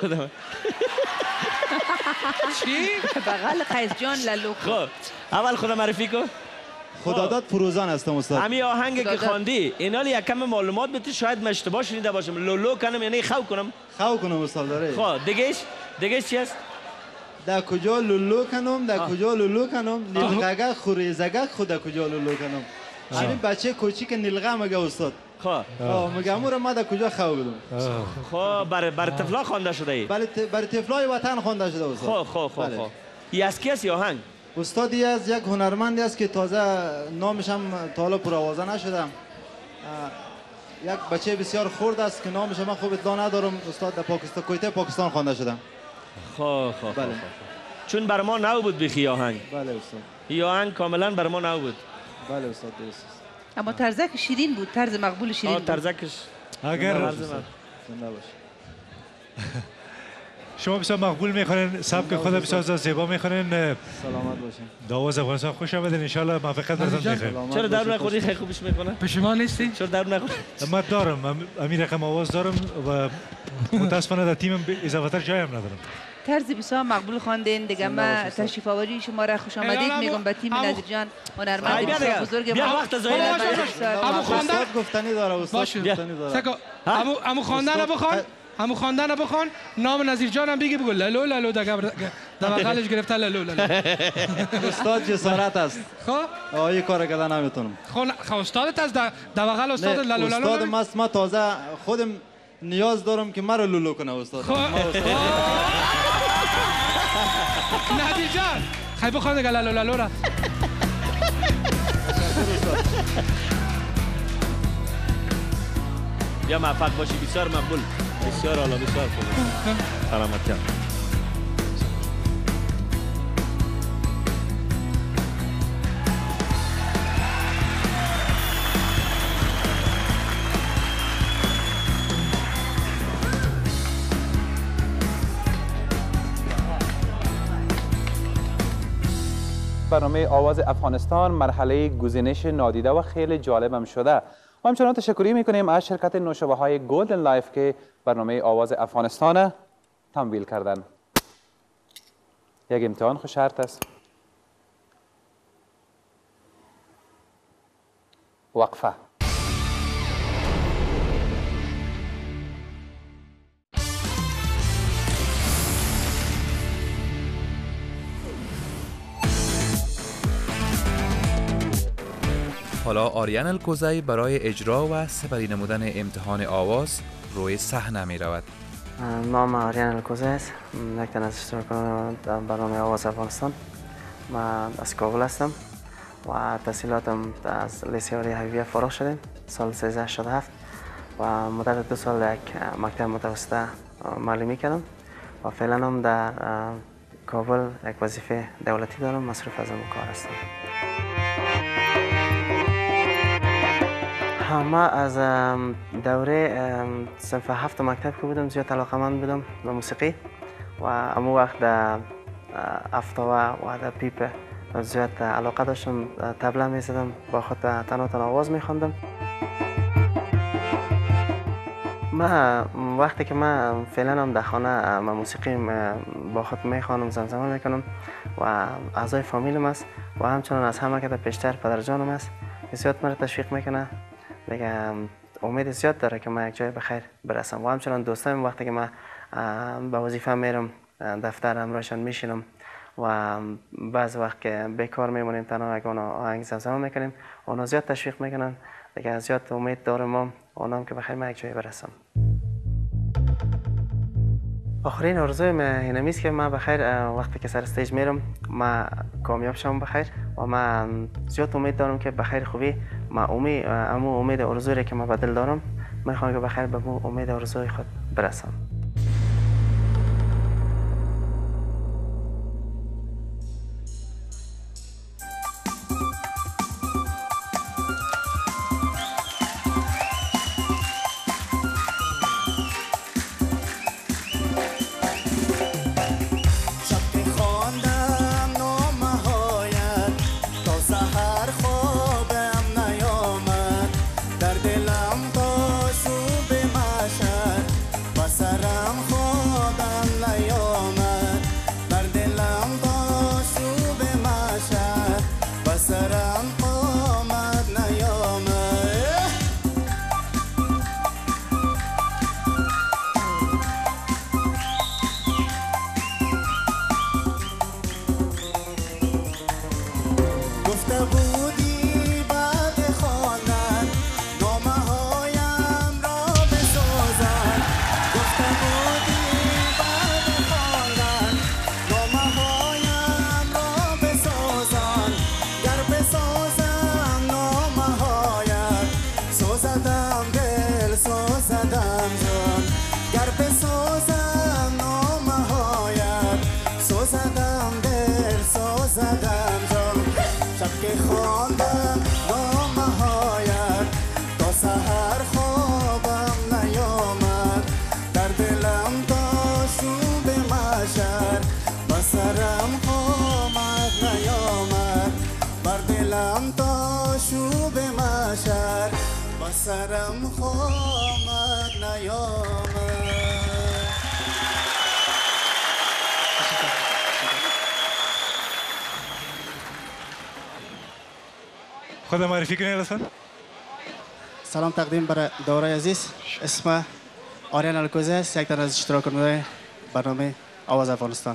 چی؟ بغل قیس جان لولوکو. خب اول خودم معرفی کن. خداداد فروزان هستم استاد. همین آهنگ که خواندی اینا یکم معلومات بده، شاید من اشتباه شنیده باشم. لولو کنم یعنی خو کنم؟ خو کنم استاد داره. خب دیگهش دیگهش چی است؟ در کجا لولو کنم در کجا لولو کنم نیلغگه خوری زگه خود در کجا لولو کنم. همین بچه کوچیک نیلغه مگه استاد. خب میگم اون رو ما در کجا خو بدم. خب برای برای طفلا خوانده شده ای؟ برای برای طفلای وطن خوانده شده استاد. خب خب خب خب ای از کی است آهنگ؟ استادی از یک هنرمندی است که تازه نامش هم تا حالا پرآوازه نشدم. یک بچه بسیار خرد است که نامش من خوب اطلاع ندارم. استاد در پاکستان کویته پاکستان خوانده شدم. خب خب بله. چون بر ما نو بود بخی آهنگ. بله استاد. این آهنگ کاملا بر ما نو بود. بله استاد درست. اما طرزک شیرین بود، طرز مقبول شیرین بود. طرزکش اگر شما بسیار مقبول میخونین، سبک خود بسیار زیبا میخونین. سلامت باشین. دعواز افغانستان خوش آمدین، ان شاء الله موفقیت براتون بخیر. چرا درون نخوری خیلی خوبش میکنه؟ پشیمان نیستی؟ چرا درون نخوری؟ من دارم، امیر رقم آواز دارم و متاسفانه در تیمم اضافه تر جایم ندارم. طرز بسیار مقبول خواندین دیگه. ما تشریف آوری شما را خوش آمدید میگم به تیم نظیر جان، هنرمند بسیار بزرگ. بیا وقت زایی امو خواندن گفتنی داره استاد. گفتنی داره. امو امو خواندن بخوان، امو خواندن بخوان، نام نظیر جان هم بگی بگو لالو لالو در بغلش گرفته لالو لالو. استاد جسارت است. خب آیه کار کردن نمیتونم. خب استادت از در بغل استاد لالو لالو. استاد ماست، ما تازه خودم نیاز دارم که مرا لولو کنه استاد. نظیر جان خیلی بخوان دیگه لالو لالو را. بیا موفق باشی، بسیار مقبول، بسیار عالی، بسیار خوب. سلامت جان. برنامه آواز افغانستان مرحله گزینش نادیده و خیلی جالبم شده. و همچنان تشکری میکنیم از شرکت نوشابه های گلدن لایف که برنامه آواز افغانستان تمویل کردن. یک امتحان خوش شرط است. وقفه. حالا آریان الکوزی برای اجرا و سپری نمودن امتحان آواز روی صحنه می رود. نام آریان الکوزی است. یک تن از اشتراکان در برنامه آواز افغانستان. من از کابل هستم و تحصیلاتم از لیسه حبیبیه فارغ شدم سال سیزده شصت و هفت و مدت دو سال یک مکتب متوسطه معلمی کردم و فعلا هم در کابل یک وظیفه دولتی دارم، مصروف از اون کار هستم. ما از دوره صنف هفت مکتب که بودم زیاد علاقه‌مند بودم به موسیقی و امو وقت در افتاوه و در پیپ زیاد علاقه داشتم. طبله می‌زدم، با خود تنها تنها آواز می‌خواندم. ما وقتی که من فعلا هم در خانه من موسیقی با خود می‌خوانم، زمزمه می‌کنم و اعضای فامیلم است و همچنان از همه که پیشتر پدر جانم است زیاد مرا تشویق میکنه. دیگه امید زیاد داره که من یک جای بخیر برسم و همچنان دوستانم وقتی که من به وظیفه میرم دفتر همراهشان میشینم و بعض وقت که بیکار میمونیم تنها یک آهنگ زمزمه میکنیم اونا زیاد تشویق میکنن. دیگه زیاد امید دارم اونام که بخیر من یک جای برسم. آخرین آرزوی من اینمی است که من بخیر وقتی که سر استیج میرم من کامیاب شم بخیر و من زیاد امید دارم که بخیر خوبی من امید امو امید آرزویی که من به دل دارم میخوام که بخیر به مو امید آرزوی خود برسم. سرم خامد نیامد. خود معرفی کنید لطفاً. سلام تقدیم برای دوره عزیز. اسم آریان الکوزی است، یک تن از اشتراک کننده برنامه آواز افغانستان.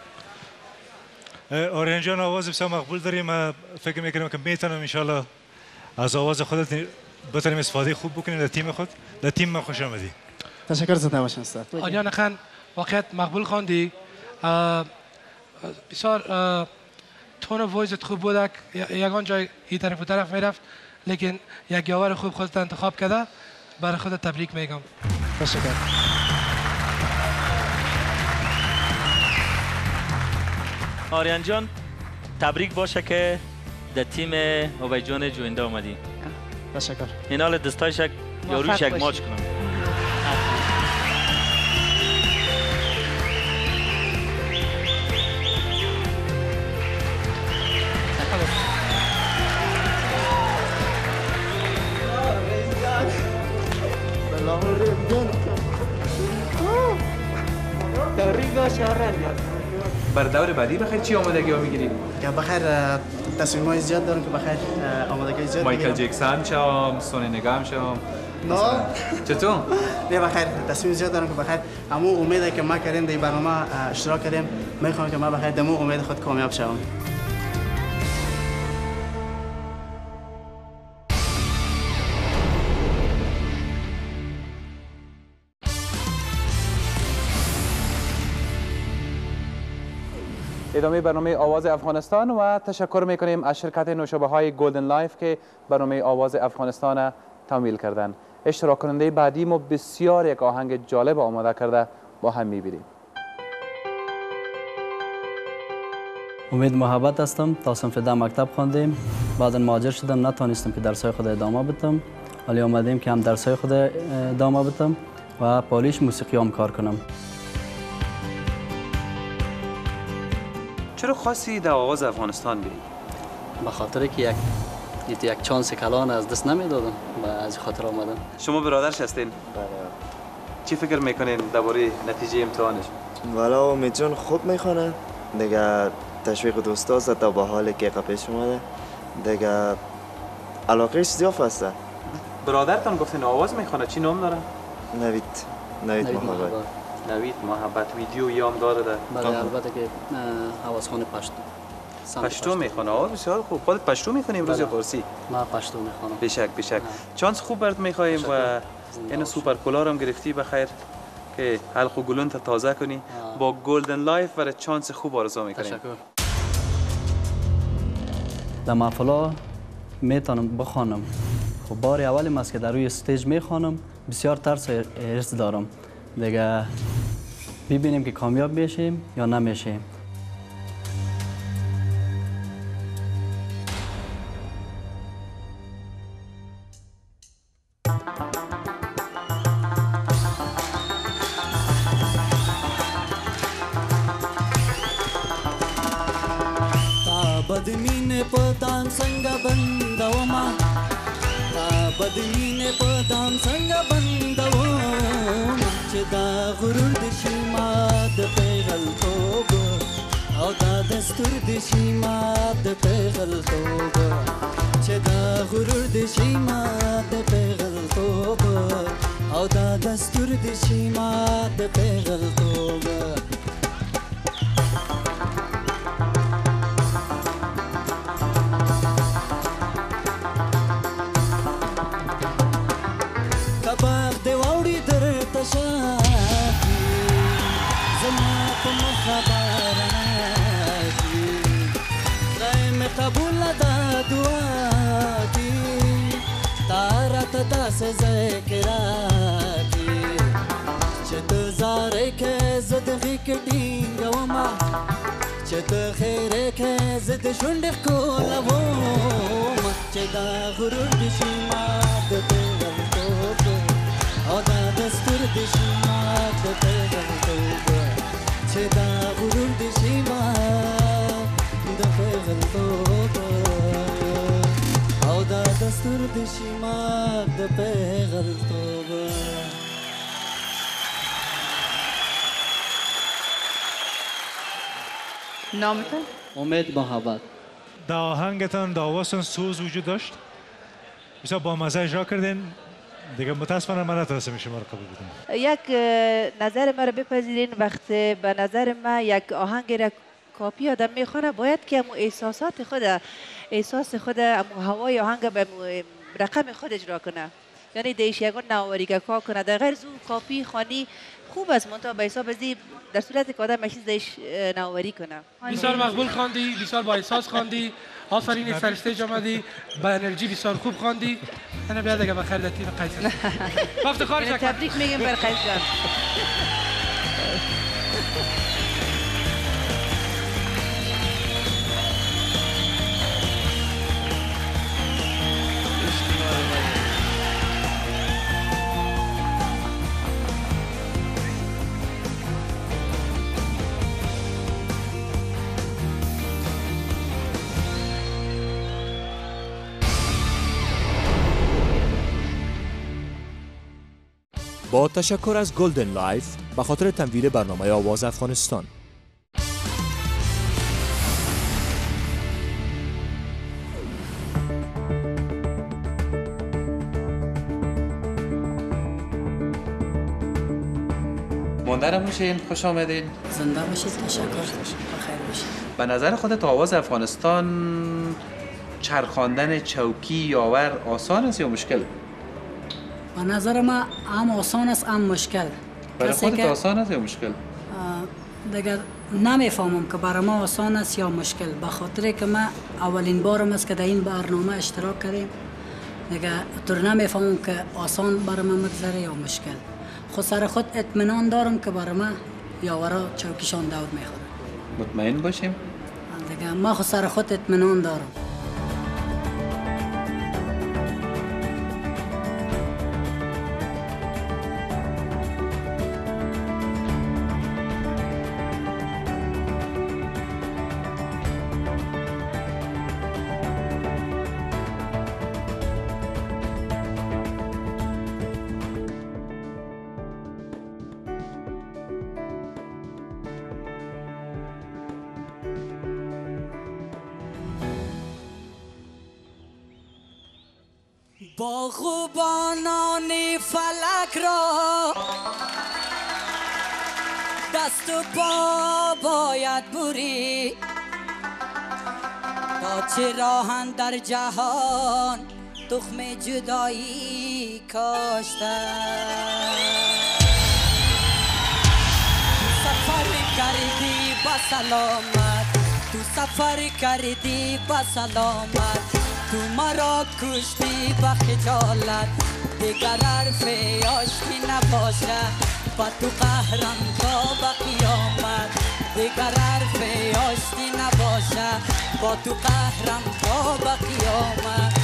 آریان جان آواز بسیار مقبول داریم. من فکر میکنم که میتونم ان شاء الله از آواز خودت بتونیم استفاده خوب بکنیم در تیم خود. در تیم ما خوش آمدی. تشکر زنده باشین استاد. آریان خان واقعا مقبول خواندی. بسیار تون وایزت خوب بود. یگان جای این طرف و طرف میرفت لیکن یک یاور خوب خودت انتخاب کرده. برای خودت تبریک میگم. تشکر. آریان جان تبریک باشه که در تیم عبید جان جوینده اومدی. تشکر. این حال دستایش یک یاروش یک ماچ کنم. بسیار رنگ. بر دور بعدی بخیر چی آمادگی ها میگیرید؟ یا بخیر تصمیم های زیاد دارم که بخیر آمادگی زیاد مایکل جکسن شم، سونی نگم شم. نه چطور؟ نه بخیر تصمیم زیاد دارم که بخیر همون امیده که ما کردیم در برنامه اشتراک کردیم میخوام که ما بخیر دمو امید خود کامیاب شوم. ادامه برنامه آواز افغانستان و تشکر میکنیم از شرکت نوشابه های گلدن لایف که برنامه آواز افغانستان تمویل کردند. اشتراک کننده بعدی ما بسیار یک آهنگ جالب آماده کرده، با هم میبینیم. امید محبت هستم. تا صنف ده مکتب خواندیم، بعدا مهاجر شدم، نتونستم که درسای خود ادامه بدم، ولی آمدیم که هم درسای خود ادامه بدم و پالیش موسیقی هم کار کنم. چرا خواستی در آواز افغانستان بری؟ به خاطر که یک یک چانس کلان از دست نمیدادم و از خاطر آمدم. شما برادرش هستین؟ بله. چی فکر میکنین درباره نتیجه امتحانش؟ والا امید جون خوب میخونه دیگه، تشویق دوستاست تا با حال که پیش اومده دیگه، علاقهش زیاف هسته. برادرتان گفتین آواز میخونه، چی نام داره؟ نوید نوید محبت. نوید محبت. ویدیو یام داره ده؟ بله البته که آوازخوان پشتو. پشتو میخونه. آه بسیار خوب. خودت پشتو میخونی امروز یا فارسی؟ من پشتو میخونم. بشک بشک. چانس خوب برات میخوایم و این سوپر کولار هم گرفتی بخیر که حلق و گلون تا تازه کنی. با گلدن لایف برای چانس خوب آرزو میکنیم. تشکر. در محفلا میتونم بخوانم. خب بار اولم است که در روی استیج میخوانم، بسیار ترس و حرص دارم. دیگه ببینیم که کامیاب میشیم یا نمیشیم. بدمین پتان څنګه بندوما تا بدمین پتان څنګه بندوما چې دا غرور د شیما د پیغل توب او دا دستور د شیما د پیغل توب چې دا غرور د شیما د پیغل توب او دا دستور د شیما د پیغل توب قبول دا دعا کی تارت دا سے ذکراتی چت زارے کے زد غیک ڈینگ وما چت خیرے کے زد شنڈ کولا وما چدا غرور دشما دتے گل توب او دا دستور دشما دتے گل توب چدا غرور دشما دتے گل توب او دا دستور دشما دتے گل توب. نامتون؟ امید محبت. در آهنگتان در آوازتان سوز وجود داشت؟ بسیار با مزه اجرا کردین، دیگه متاسفانه من نتونستم شما رو قبول بدم. یک نظر ما رو بپذیرین، وقتی به نظر ما یک آهنگ را کاپی آدم میخونه باید که امو احساسات خود احساس خود امو هوای آهنگ به رقم خود اجرا کنه، یعنی دیش یکون نواری که کار کنه. در غیر زو کاپی خانی خوب است، منتها به حساب ازی در صورت که آدم مشیز دیش نواری کنه. بسیار مقبول خواندی، بسیار با احساس خواندی، آفرین سر استیج آمدی، با انرژی بسیار خوب خواندی. انا بیاد اگه بخیر لطیف قیس. با افتخار شکر. تبریک میگیم بر قیس جان. با تشکر از گلدن لایف به خاطر تمویل برنامه آواز افغانستان. ماندرم میشین، خوش آمدین. زنده باشید، تشکر. بخیر باشید. به نظر خودت آواز افغانستان چرخاندن چوکی یاور آسان است یا مشکل؟ به نظر ما هم آسان است هم مشکل. برای خودت آسان است یا مشکل؟ دیگر نمیفهمم که برای ما آسان است یا مشکل، به خاطر که ما اولین بارم است که در این برنامه اشتراک کردیم. دیگر طور نمیفهمم که آسان برای ما مگذره یا مشکل. خود سر خود اطمینان دارم که برای ما یاورا چوکیشان دور میخوره. مطمئن باشیم؟ دیگه ما خود سر خود اطمینان دارم. با خوبانان فلک را دست و پا باید بری، تا چه راهن در جهان تخم جدایی کاشته. سفر کردی با سلامت، تو سفر کردی با سلامت، تو مرا کشتی با خجالت، دیگر حرف آشتی نباشه، با تو قهرم تا با قیامت، دیگر حرف آشتی نباشه، با تو قهرم تا با قیامت.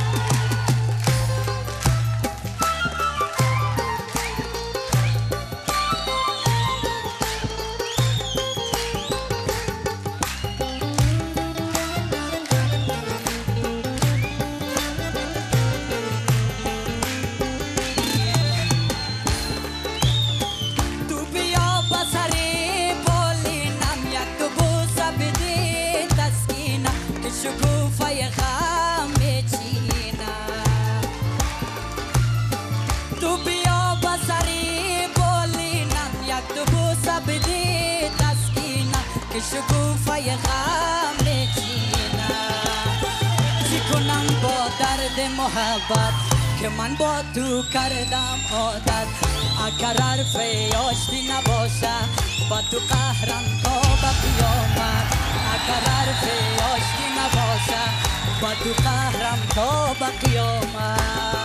شکوفه غم چینا چی کنم با درد محبت که من با تو کردم عادت. اگر حرف آشتی نباشه با تو قهرم تا با قیامت، اگر حرف آشتی نباشه با تو قهرم تا با قیامت.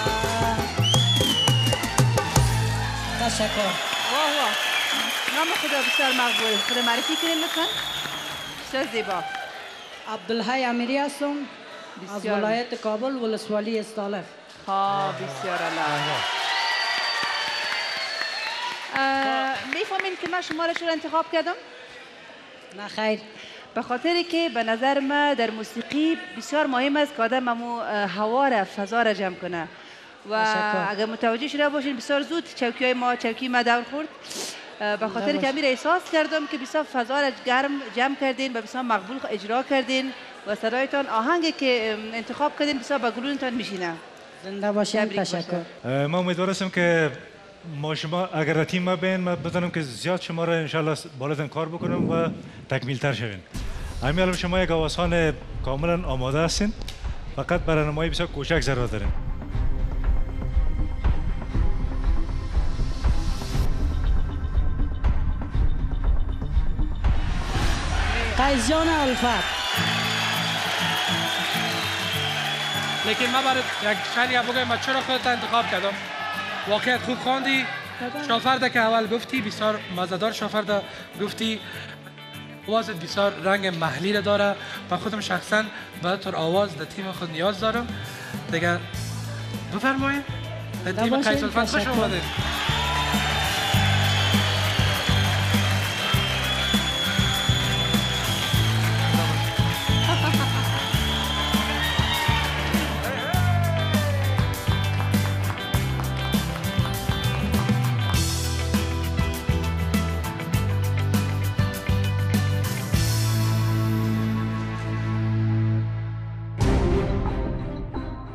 تشکر. واه واه، نام خدا بسیار مقبول. خدا معرفی کنیم لطفا. بسیار زیبا. عبدالحی امیری هستم از ولایت کابل، ولسوالی استالف. ها بسیار الله. میفهمین که من شما را چرا انتخاب کردم؟ نه خیر. به خاطر که به نظر من در موسیقی بسیار مهم است که آدم همو هوا را، فضا را جمع کنه. و اگر متوجه شده باشین بسیار زود چوکی های ما، چوکی ما دور خورد. به خاطر که امیر احساس کردم که بسیار فضا را گرم جمع کردین و بسیار مقبول اجرا کردین و صدایتان آهنگی که انتخاب کردین بسیار به گلونتان میشینه. زنده باشین. تشکر. ما امید هستم که ما شما اگر تیم ما بین ما بتونم که زیاد شما را انشالله بالاتن کار بکنم و تکمیل تر شوین. همین الان شما یک آوازخوان کاملا آماده هستین، فقط برای نمایی بسیار کوچک ضرورت دارین. قیس جان الفت. لیکن من برای یک شریعه بگم من چرا خودت انتخاب کردم. واقعیت خوب خواندی. شافرده که اول گفتی بسیار مزدار شافرده گفتی. آوازت بسیار رنگ محلی را داره و خودم شخصا به طور آواز در تیم خود نیاز دارم. دیگه بفرمایید. در تیم قیس الفت خوش آمدید.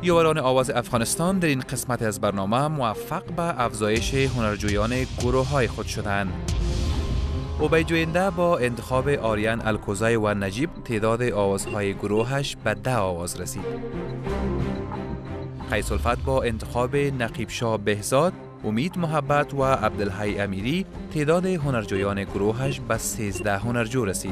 یاوران آواز افغانستان در این قسمت از برنامه موفق به افزایش هنرجویان گروه های خود شدند. عبیدجوینده با انتخاب آریان الکوزای و نجیب تعداد آوازهای گروهش به ده آواز رسید. قیس الفت با انتخاب نقیب شاه بهزاد، امید محبت و عبدالحی امیری تعداد هنرجویان گروهش به سیزده هنرجو رسید.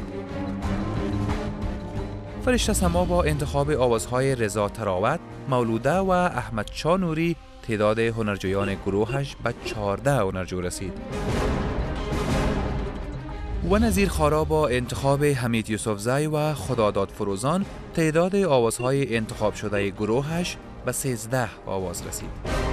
فرشته سما با انتخاب آوازهای رضا تراوت، مولوده و احمد شاه نوری تعداد هنرجویان گروهش به چهارده هنرجو رسید. و نظیر خارا با انتخاب حمید یوسفزی و خداداد فروزان تعداد آوازهای انتخاب شده گروهش به سیزده آواز رسید.